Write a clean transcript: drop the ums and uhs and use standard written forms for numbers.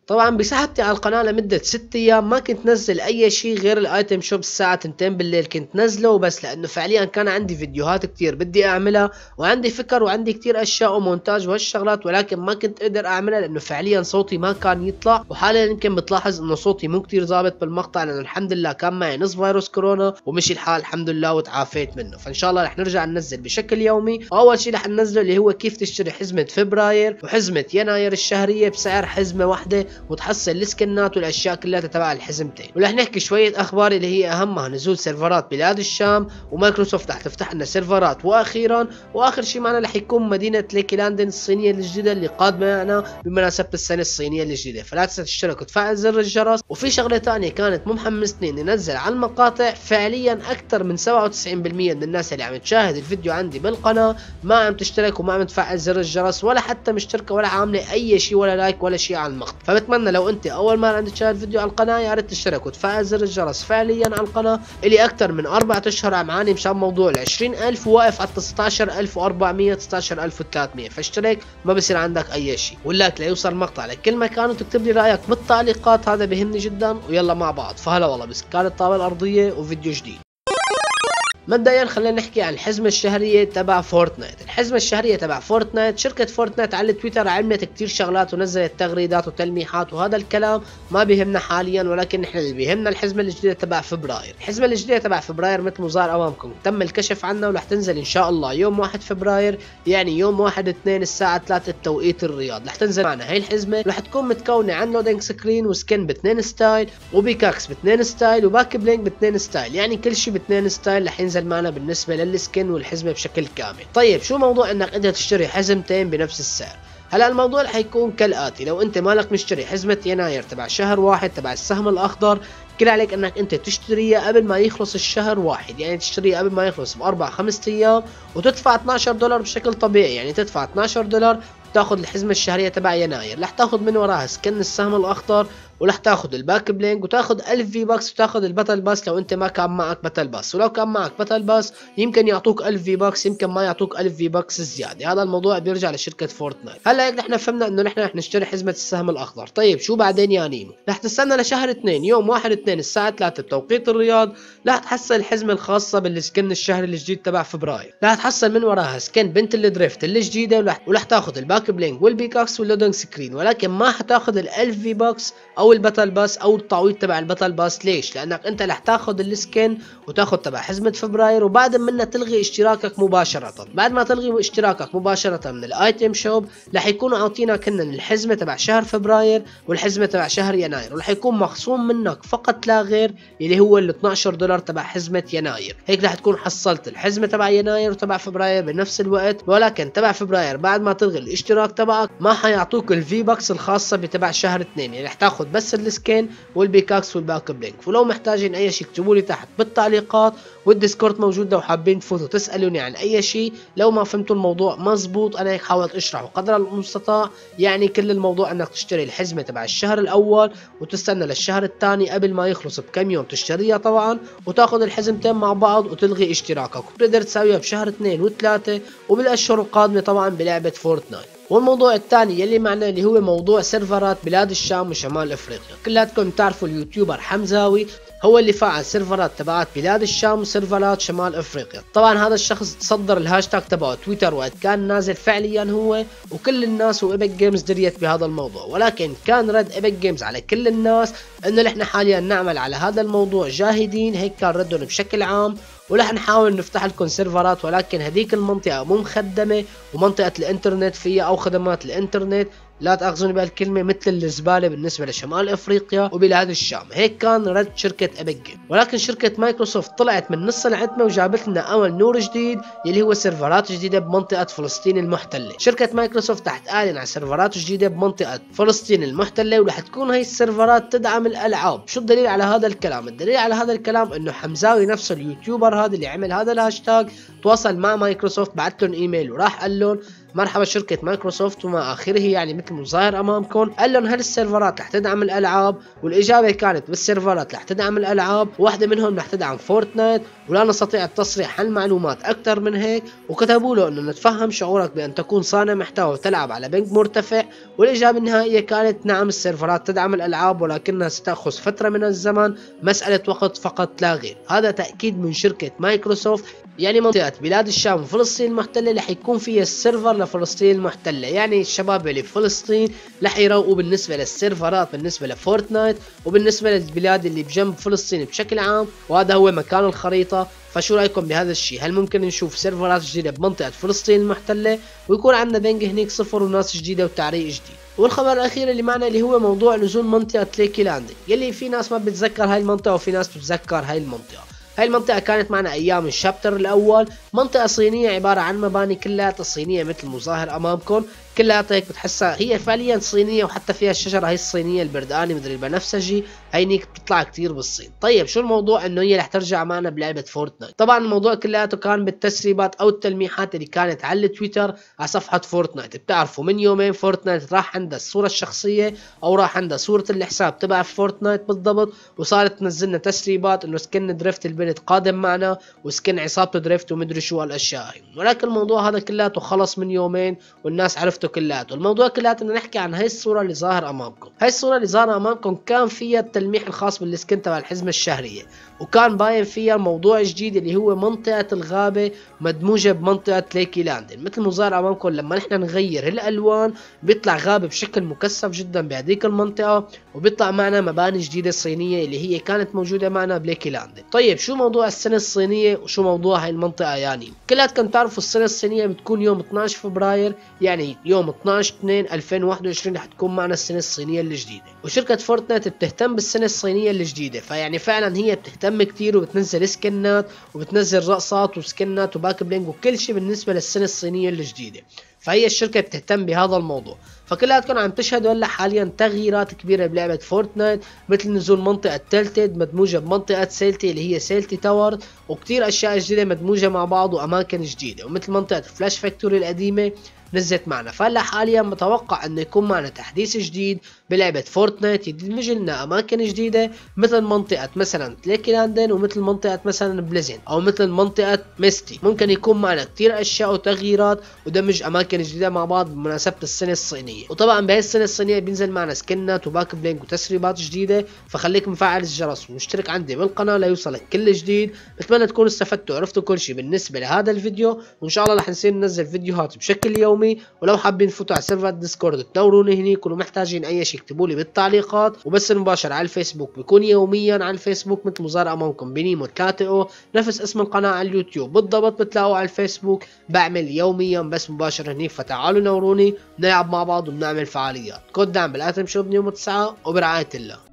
طبعا بسحبتي على القناة لمدة 6 ايام ما كنت نزل اي شيء غير الايتم شوب الساعة 2 بالليل كنت نزله وبس، لانه فعليا كان عندي فيديوهات كتير بدي اعملها وعندي فكر وعندي كتير اشياء ومونتاج وهالشغلات، ولكن ما كنت اقدر اعملها لانه فعليا صوتي ما كان يطلع. وحاليا يمكن بتلاحظ انه صوتي مو كتير ظابط بالمقطع، لانه الحمد لله كان معي نص فيروس كورونا ومشي الحال الحمد لله وتعافيت منه. فان شاء الله رح نرجع ننزل بشكل يومي. واول شيء رح ننزله اللي هو كيف تشتري حزمة فبراير وحزمة يناير الشهرية بسعر حزمة واحدة وتحصل السكنات والاشياء كلها تبع الحزمتين. ورح نحكي شوية اخبار اللي هي اهمها نزول سيرفرات بلاد الشام، ومايكروسوفت رح تفتح لنا سيرفرات، واخيرا واخر شيء معنا رح يكون مدينة ليكي لاندن الصينية الجديدة اللي قادمة معنا بمناسبة السنة الصينية الجديدة. فلا تنسى تشترك وتفعل زر الجرس. وفي شغلة ثانية كانت محمسني اني انزل على المقاطع، فعليا اكثر من 97% من الناس اللي عم تشاهد الفيديو عندي بالقناة ما عم تشترك وما عم تفعل زر الجرس ولا حتى مشتركة ولا عاملة اي شيء ولا لايك ولا شيء على المقطع. فبتمنى لو انت اول مرة عم تشاهد فيديو على القناة يا ريت تشترك وتفعل زر الجرس فعليا على القناة. الي اكثر من 4 اشهر عم عاني مشان موضوع ال 20000 وواقف على 19400 19300، فاشترك ما بصير عندك اي شيء، واللايك ليوصل المقطع لكل مكان، وتكتب لي رايك بالتعليقات هذا بيهمني جدا. ويلا مع بعض فهلا والله بسكان الطاولة الارضية وفيديو جديد. مبدئيا خلينا نحكي عن الحزمة الشهرية تبع فورتنايت. الحزمة الشهرية تبع فورتنايت، شركة فورتنايت على التويتر عملت كتير شغلات ونزلت تغريدات وتلميحات، وهذا الكلام ما بيهمنا حاليا، ولكن نحن اللي بيهمنا الحزمة الجديدة تبع فبراير. الحزمة الجديدة تبع فبراير مثل ما ظهر امامكم تم الكشف عنها ورح تنزل ان شاء الله يوم 1 فبراير، يعني يوم 1/2 الساعة 3 بتوقيت الرياض. رح تنزل معنا هي الحزمة، رح تكون متكونة عن لودينج سكرين وسكن ب2 ستايل وبيكاكس ب2 ستايل وباك بلينك ب2 ستايل، يعني كل شيء ب2 ستايل رح ينزل معنا بالنسبة للسكن والحزمة بشكل كامل. طيب شو موضوع انك انت تشتري حزمتين بنفس السعر؟ هلا الموضوع رح يكون كالاتي: لو انت مالك مشتري حزمة يناير تبع شهر 1 تبع السهم الاخضر، كل عليك انك انت تشتريها قبل ما يخلص الشهر 1، يعني تشتريها قبل ما يخلص ب4-5 ايام وتدفع $12 بشكل طبيعي، يعني تدفع $12 تاخذ الحزمة الشهرية تبع يناير، رح تاخذ من وراها سكن السهم الاخضر ورح تاخذ الباك بلينك وتاخذ 1000 في باكس وتاخذ الباتل باس لو انت ما كان معك باتل باس، ولو كان معك باتل باس يمكن يعطوك 1000 في باكس يمكن ما يعطوك 1000 في باكس زياده. هذا الموضوع بيرجع لشركه فورتنايت. هلا هيك نحن فهمنا انه نحن رح نشتري حزمه السهم الاخضر. طيب شو بعدين يا نيمو؟ رح تستنى لشهر 2 يوم 1/2 الساعه 3 بتوقيت الرياض، رح تحصل الحزمه الخاصه بالسكن الشهري الجديد تبع فبراير، رح تحصل من وراها سكن بنت الدريفت الجديده، ورح تاخذ الباك بلينك والبيكاكس واللودنج سكرين، ولكن ما حتاخذ ال1000 في باكس او الباتل باس او التعويض تبع الباتل باس. ليش؟ لانك انت رح تاخذ السكن وتاخذ تبع حزمه فبراير، وبعد منها تلغي اشتراكك مباشره. بعد ما تلغي اشتراكك مباشره من الايتم شوب رح يكونوا عاطينك هن الحزمه تبع شهر فبراير والحزمه تبع شهر يناير، ورح يكون مخصوم منك فقط لا غير اللي هو ال $12 تبع حزمه يناير. هيك رح تكون حصلت الحزمه تبع يناير وتبع فبراير بنفس الوقت، ولكن تبع فبراير بعد ما تلغي الاشتراك تبعك ما حيعطوك الفي باكس الخاصه بتبع شهر 2، يعني رح تاخذ بس السكن والبيكاكس والباك بلينك. ولو محتاجين اي شيء اكتبوا لي تحت بالتعليقات، والديسكورد موجود لو حابين تفوتوا تسالوني عن اي شيء. لو ما فهمتوا الموضوع مزبوط انا هيك حاولت اشرحه قدر المستطاع، يعني كل الموضوع انك تشتري الحزمه تبع الشهر الاول وتستنى للشهر الثاني قبل ما يخلص بكم يوم تشتريها طبعا، وتاخذ الحزمتين مع بعض وتلغي اشتراكك، وبتقدر تسويها بشهر 2 و3 وبالاشهر القادمه طبعا بلعبه فورتنايت. والموضوع الثاني يلي معنا اللي هو موضوع سيرفرات بلاد الشام وشمال افريقيا. كلاتكم تعرفوا اليوتيوبر حمزاوي هو اللي فعل سيرفرات تبعات بلاد الشام وسيرفرات شمال افريقيا. طبعا هذا الشخص صدر الهاشتاج تبعه تويتر وقت كان نازل فعليا هو وكل الناس وايبك جيمز دريت بهذا الموضوع، ولكن كان رد ايبك جيمز على كل الناس انه نحن حاليا نعمل على هذا الموضوع جاهدين، هيك كان ردهم بشكل عام، ورح نحاول نفتح لكم سيرفرات، ولكن هذيك المنطقة مو مخدمة ومنطقة الانترنت فيها او خدمات الانترنت لا تأخذوني بهالكلمة مثل الزبالة بالنسبة لشمال افريقيا وبلاد الشام. هيك كان رد شركة ايبك جيم، ولكن شركة مايكروسوفت طلعت من نص العتمة وجابت لنا امل نور جديد يلي هو سيرفرات جديدة بمنطقة فلسطين المحتلة. شركة مايكروسوفت رح تعلن عن سيرفرات جديدة بمنطقة فلسطين المحتلة، ورح تكون هي السيرفرات تدعم الالعاب. شو الدليل على هذا الكلام؟ الدليل على هذا الكلام انه حمزاوي نفسه اليوتيوبر هذا اللي عمل هذا الهاشتاج تواصل مع مايكروسوفت، بعت لهم ايميل وراح قال لهم مرحبا شركة مايكروسوفت وما آخره، يعني مثل ما ظاهر أمامكم. قال لهم هل السيرفرات رح تدعم الألعاب؟ والإجابة كانت بالسيرفرات رح تدعم الألعاب، واحدة منهم رح تدعم فورتنايت، ولا نستطيع التصريح عن معلومات أكثر من هيك. وكتبوا له إنه نتفهم شعورك بأن تكون صانع محتوى وتلعب على بنك مرتفع. والإجابة النهائية كانت نعم، السيرفرات تدعم الألعاب ولكنها ستأخذ فترة من الزمن، مسألة وقت فقط لا غير. هذا تأكيد من شركة مايكروسوفت. يعني منطقة بلاد الشام وفلسطين المحتلة رح يكون فيها السيرفر لفلسطين المحتلة، يعني الشباب اللي بفلسطين رح يروقوا بالنسبة للسيرفرات بالنسبة لفورتنايت وبالنسبة للبلاد اللي بجنب فلسطين بشكل عام، وهذا هو مكان الخريطة. فشو رايكم بهذا الشيء؟ هل ممكن نشوف سيرفرات جديدة بمنطقة فلسطين المحتلة ويكون عندنا بنج هنيك صفر وناس جديدة وتعريق جديد؟ والخبر الاخير اللي معنا اللي هو موضوع نزول منطقة ليكي لاندنج، يلي في ناس ما بتتذكر هاي المنطقة وفي ناس بتتذكر هاي المنطقة. هاي المنطقة كانت معنا ايام الشابتر الاول، منطقة صينية عبارة عن مباني كلها صينية مثل مظاهر امامكم، كلها هيك بتحسها هي فعليا صينية، وحتى فيها الشجرة هي الصينية البردقاني مدري البنفسجي، هينيك بتطلع كتير بالصين. طيب شو الموضوع انه هي رح ترجع معنا بلعبة فورتنايت؟ طبعا الموضوع كلياته كان بالتسريبات او التلميحات اللي كانت على التويتر على صفحة فورتنايت. بتعرفوا من يومين فورتنايت راح عندها الصورة الشخصية او راح عندها صورة الحساب تبع فورتنايت بالضبط، وصارت تنزلنا تسريبات انه سكن دريفت البنت قادم معنا وسكن عصابته دريفت ومدري شو هالاشياء هي. ولكن الموضوع هذا كلياته خلص من يومين والناس عرفته كلياته. الموضوع كلياته انه نحكي عن هاي الصورة اللي ظاهرة امامكم. هاي الصورة اللي ظاهرة امامكم كان فيها التلميح الخاص بالسكن تبع الحزمة الشهرية، وكان باين فيها موضوع جديد اللي هو منطقة الغابة مدموجة بمنطقة ليكي لاندن. مثل ما ظاهر امامكم لما نحن نغير الالوان بيطلع غابة بشكل مكثف جدا بهذيك المنطقة، وبيطلع معنا مباني جديدة صينية اللي هي كانت موجودة معنا بليكي لاندن. طيب شو موضوع السنة الصينية وشو موضوع هاي المنطقة؟ يعني كلياتكم تعرفوا السنة الصينية بتكون يوم 12 فبراير، يعني يوم 12/2/2021 رح تكون معنا السنة الصينية الجديدة. وشركة فورتنايت بتهتم بالسنة الصينية الجديدة، فيعني فعلا هي بتهتم كتير وبتنزل سكنات وبتنزل رقصات وسكنات وباك بلينج وكل شيء بالنسبة للسنة الصينية الجديدة. فهي الشركة بتهتم بهذا الموضوع. فكلياتكم عم تشهدوا هلا حاليا تغييرات كبيرة بلعبة فورتنايت، مثل نزول منطقة تلتد مدموجة بمنطقة سيلتي اللي هي سيلتي تاور، وكتير اشياء جديدة مدموجة مع بعض واماكن جديدة، ومثل منطقة فلاش فاكتوري القديمة نزلت معنا. فهلا حاليا متوقع انه يكون معنا تحديث جديد بلعبة فورتنايت يدمج لنا اماكن جديدة مثل منطقة مثلا ليكي لاندن، ومثل منطقة مثلا بليزن، او مثل منطقة ميستي. ممكن يكون معنا كتير اشياء وتغييرات ودمج اماكن جديدة مع بعض بمناسبة السنة الصينية. وطبعا بهي السنة الصينية بينزل معنا سكنات وباك بلينك وتسريبات جديدة، فخليك مفعل الجرس ومشترك عندي بالقناة ليوصلك كل جديد. بتمنى تكونوا استفدتوا وعرفتوا كل شيء بالنسبة لهذا الفيديو، وان شاء الله رح نصير ننزل فيديوهات بشكل يومي. ولو حابين تفوتوا على سيرفر ديسكورد تنوروني هني، كونوا محتاجين اي شيء اكتبوا لي بالتعليقات. وبس المباشر على الفيسبوك بيكون يوميا على الفيسبوك مثل ما ظهر امامكم بنيمو 3 نفس اسم القناة على اليوتيوب بالضبط بتلاقوه على الفيسبوك. بعمل يوميا بس مباشر هنيك، فتعالوا نوروني نلعب مع بعض وبنعمل فعاليات. كود دعم بالاتم شوب نيومو 9 وبرعاية الله.